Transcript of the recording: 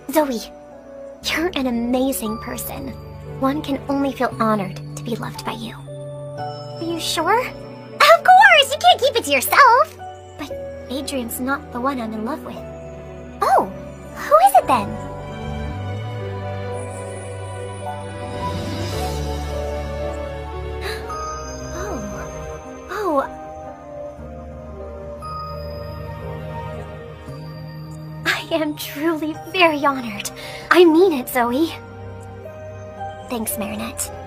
Zoe, you're an amazing person. One can only feel honored to be loved by you. Are you sure? Of course! You can't keep it to yourself! But Adrian's not the one I'm in love with. Oh, who is it then? I am truly very honored. I mean it, Zoe. Thanks, Marinette.